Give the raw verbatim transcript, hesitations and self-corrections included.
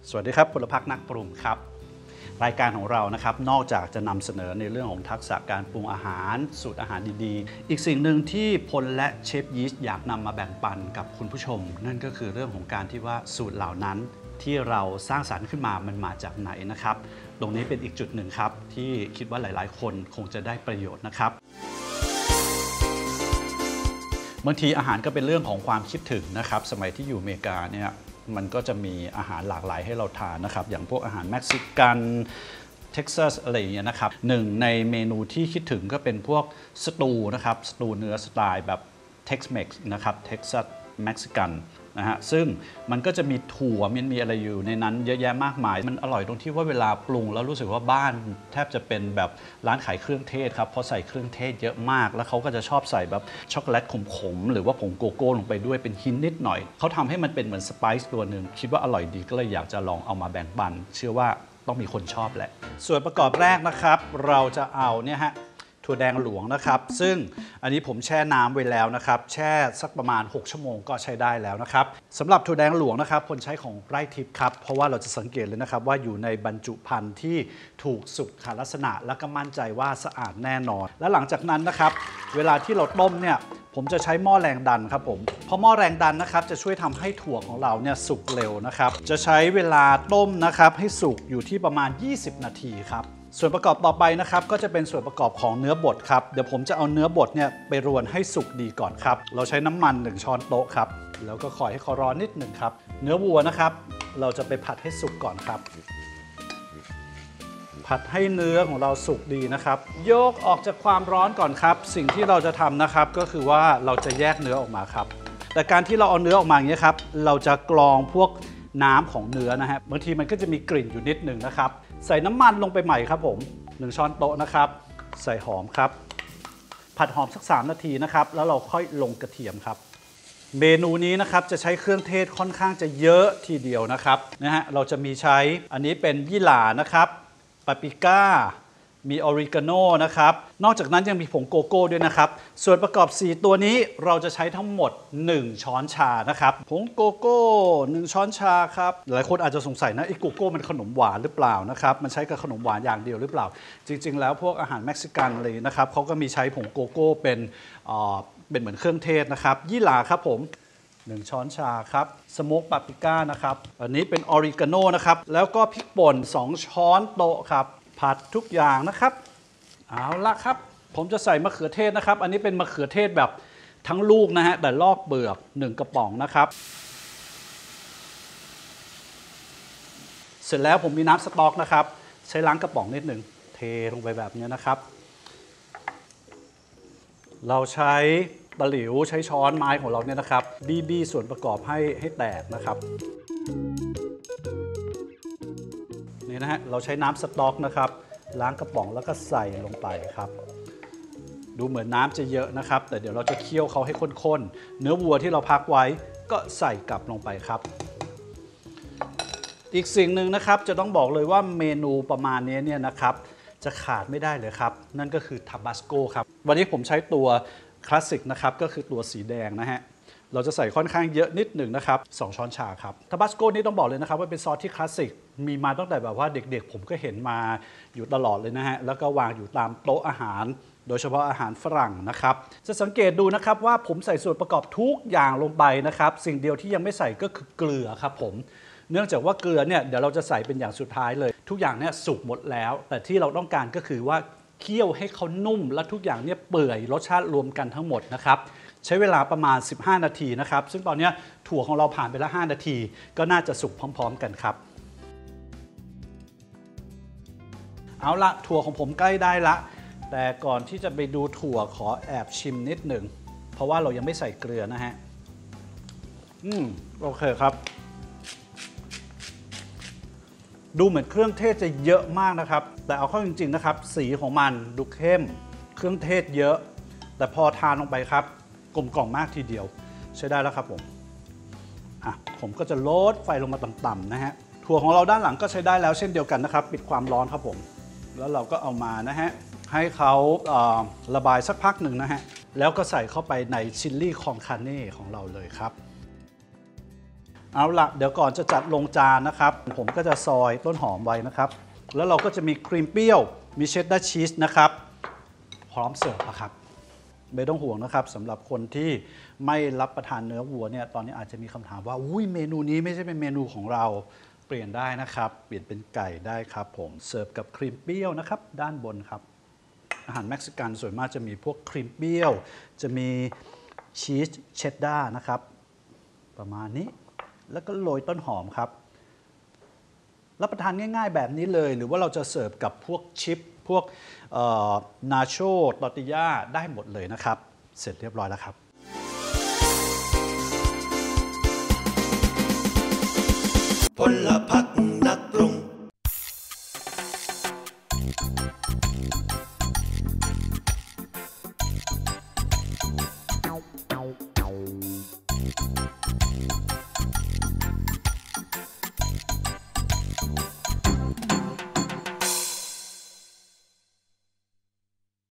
สวัสดีครับพลพักนักปรุงครับรายการของเรานะครับนอกจากจะนำเสนอในเรื่องของทักษะการปรุงอาหารสูตรอาหารดีๆอีกสิ่งหนึ่งที่พลและเชฟยีสต์อยากนำมาแบ่งปันกับคุณผู้ชมนั่นก็คือเรื่องของการที่ว่าสูตรเหล่านั้นที่เราสร้างสรรค์ขึ้นมามันมาจากไหนนะครับตรงนี้เป็นอีกจุดหนึ่งครับที่คิดว่าหลายๆคนคงจะได้ประโยชน์นะครับบางทีอาหารก็เป็นเรื่องของความคิดถึงนะครับสมัยที่อยู่อเมริกาเนี่ยมันก็จะมีอาหารหลากหลายให้เราทานนะครับอย่างพวกอาหารเม็กซิกันเท็กซัสอะไรอย่างเงี้ยนะครับหนึ่งในเมนูที่คิดถึงก็เป็นพวกสตูนะครับสตูเนื้อสไตล์แบบ Tex-Mex นะครับเท็กซัสเม็กซิกันนะฮะซึ่งมันก็จะมีถั่วมันมีอะไรอยู่ในนั้นเยอะแยะมากมายมันอร่อยตรงที่ว่าเวลาปรุงแล้วรู้สึกว่าบ้านแทบจะเป็นแบบร้านขายเครื่องเทศครับเพราะใส่เครื่องเทศเยอะมากแล้วเขาก็จะชอบใส่แบบช็อกโกแลตขมๆหรือว่าผงโกโก้ลงไปด้วยเป็นหินนิดหน่อยเขาทำให้มันเป็นเหมือนสไปซ์ตัวหนึ่งคิดว่าอร่อยดีก็เลยอยากจะลองเอามาแบ่งปันเชื่อว่าต้องมีคนชอบแหละส่วนประกอบแรกนะครับเราจะเอาเนี่ยฮะถั่วแดงหลวงนะครับซึ่งอันนี้ผมแช่น้ำไว้แล้วนะครับแช่สักประมาณหกชั่วโมงก็ใช้ได้แล้วนะครับสำหรับถั่วแดงหลวงนะครับคนใช้ของไร่ทิพย์ครับเพราะว่าเราจะสังเกตเลยนะครับว่าอยู่ในบรรจุภัณฑ์ที่ถูกสุขลักษณะและก็มั่นใจว่าสะอาดแน่นอนและหลังจากนั้นนะครับเวลาที่เราต้มเนี่ยผมจะใช้หม้อแรงดันครับผมเพราะหม้อแรงดันนะครับจะช่วยทำให้ถั่วของเราเนี่ยสุกเร็วนะครับจะใช้เวลาต้มนะครับให้สุกอยู่ที่ประมาณยี่สิบนาทีครับส่วนประกอบต่อไปนะครับก็จะเป็นส่วนประกอบของเนื้อบดครับเดี๋ยวผมจะเอาเนื้อบดเนี่ยไปรวนให้สุกดีก่อนครับเราใช้น้ำมันหนึ่งช้อนโต๊ะครับแล้วก็คอยให้เขาร้อนนิดหนึ่งครับเนื้อวัวนะครับเราจะไปผัดให้สุกก่อนครับผัดให้เนื้อของเราสุกดีนะครับยกออกจากความร้อนก่อนครับสิ่งที่เราจะทำนะครับก็คือว่าเราจะแยกเนื้อออกมาครับแต่การที่เราเอาเนื้อออกมาอย่างนี้ครับเราจะกรองพวกน้ำของเนื้อนะฮะบางทีมันก็จะมีกลิ่นอยู่นิดหนึ่งนะครับใส่น้ำมันลงไปใหม่ครับผมหนึ่งช้อนโต๊ะนะครับใส่หอมครับผัดหอมสักสามนาทีนะครับแล้วเราค่อยลงกระเทียมครับเมนูนี้นะครับจะใช้เครื่องเทศค่อนข้างจะเยอะทีเดียวนะครับนะฮะเราจะมีใช้อันนี้เป็นยี่หร่านะครับปาปริก้ามีออริกาโนนะครับนอกจากนั้นยังมีผงโกโก้ด้วยนะครับส่วนประกอบสี่ตัวนี้เราจะใช้ทั้งหมดหนึ่งช้อนชานะครับผงโกโก้หนึ่งช้อนชาครับหลายคนอาจจะสงสัยนะไอ้โกโก้มันขนมหวานหรือเปล่านะครับมันใช้กับขนมหวานอย่างเดียวหรือเปล่าจริงๆแล้วพวกอาหารเม็กซิกันเลยนะครับเขาก็มีใช้ผงโกโก้เป็นเอ่อเป็นเหมือนเครื่องเทศนะครับยี่หร่าครับผมหนึ่งช้อนชาครับสโมกปาปริก้านะครับอันนี้เป็นออริกาโนนะครับแล้วก็พริกป่นสองช้อนโต๊ะครับผัดทุกอย่างนะครับเอาละครับผมจะใส่มะเขือเทศนะครับอันนี้เป็นมะเขือเทศแบบทั้งลูกนะฮะแต่ลอกเปลือกหนึ่งกระป๋องนะครับเสร็จแล้วผมมีน้ำสต๊อกนะครับใช้ล้างกระป๋องนิดหนึ่งเทลงไปแบบนี้นะครับเราใช้ตะหลิวใช้ช้อนไม้ของเราเนี่ยนะครับบี้บี้ส่วนประกอบให้ให้แตกนะครับนี่นะฮะเราใช้น้ำสต๊อกนะครับล้างกระป๋องแล้วก็ใส่ลงไปครับดูเหมือนน้ำจะเยอะนะครับแต่เดี๋ยวเราจะเคี่ยวเขาให้ข้นๆเนื้อวัวที่เราพักไว้ก็ใส่กลับลงไปครับอีกสิ่งหนึ่งนะครับจะต้องบอกเลยว่าเมนูประมาณนี้เนี่ยนะครับจะขาดไม่ได้เลยครับนั่นก็คือทาบาสโกครับวันนี้ผมใช้ตัวคลาสสิกนะครับก็คือตัวสีแดงนะฮะเราจะใส่ค่อนข้างเยอะนิดหนึ่งนะครับสองช้อนชาครับทาบาสโกนี่ต้องบอกเลยนะครับว่าเป็นซอสที่คลาสสิกมีมาตั้งแต่แบบว่าเด็กๆผมก็เห็นมาอยู่ตลอดเลยนะฮะแล้วก็วางอยู่ตามโต๊ะอาหารโดยเฉพาะอาหารฝรั่งนะครับจะสังเกตดูนะครับว่าผมใส่ส่วนประกอบทุกอย่างลงไปนะครับสิ่งเดียวที่ยังไม่ใส่ก็คือเกลือครับผมเนื่องจากว่าเกลือเนี่ยเดี๋ยวเราจะใส่เป็นอย่างสุดท้ายเลยทุกอย่างเนี่ยสุกหมดแล้วแต่ที่เราต้องการก็คือว่าเคี่ยวให้เขานุ่มและทุกอย่างเนี่ยเปื่อยรสชาติรวมกันทั้งหมดนะครับใช้เวลาประมาณสิบห้านาทีนะครับซึ่งตอนนี้ถั่วของเราผ่านไปแล้วห้านาทีก็น่าจะสุกพร้อมๆกันครับเอาละถั่วของผมใกล้ได้ละแต่ก่อนที่จะไปดูถั่วขอแอบชิมนิดหนึ่งเพราะว่าเรายังไม่ใส่เกลือนะฮะอืมโอเคครับดูเหมือนเครื่องเทศจะเยอะมากนะครับแต่เอาเข้าจริงๆนะครับสีของมันดูเข้มเครื่องเทศเยอะแต่พอทานลงไปครับกลมกล่อมมากทีเดียวใช้ได้แล้วครับผมอ่ะผมก็จะลดไฟลงมาต่ำๆนะฮะถั่วของเราด้านหลังก็ใช้ได้แล้วเช่นเดียวกันนะครับปิดความร้อนครับผมแล้วเราก็เอามานะฮะให้เขาระบายสักพักหนึ่งนะฮะแล้วก็ใส่เข้าไปในชิลลี่คอนคาเน่ของเราเลยครับเอาละเดี๋ยวก่อนจะจัดลงจานนะครับผมก็จะซอยต้นหอมไว้นะครับแล้วเราก็จะมีครีมเปรี้ยวมีเชดดาร์ชีสนะครับพร้อมเสิร์ฟนะครับไม่ต้องห่วงนะครับสำหรับคนที่ไม่รับประทานเนื้อวัวเนี่ยตอนนี้อาจจะมีคำถามว่าอุ้ยเมนูนี้ไม่ใช่เป็นเมนูของเราเปลี่ยนได้นะครับเปลี่ยนเป็นไก่ได้ครับผมเสิร์ฟกับครีมเปรี้ยวนะครับด้านบนครับอาหารเม็กซิกันส่วนมากจะมีพวกครีมเปรี้ยวจะมีชีสเชดดาร์นะครับประมาณนี้แล้วก็โรยต้นหอมครับรับประทานง่ายๆแบบนี้เลยหรือว่าเราจะเสิร์ฟกับพวกชิปพวกนาโชตอร์ติญาได้หมดเลยนะครับเสร็จเรียบร้อยแล้วครับพลพัก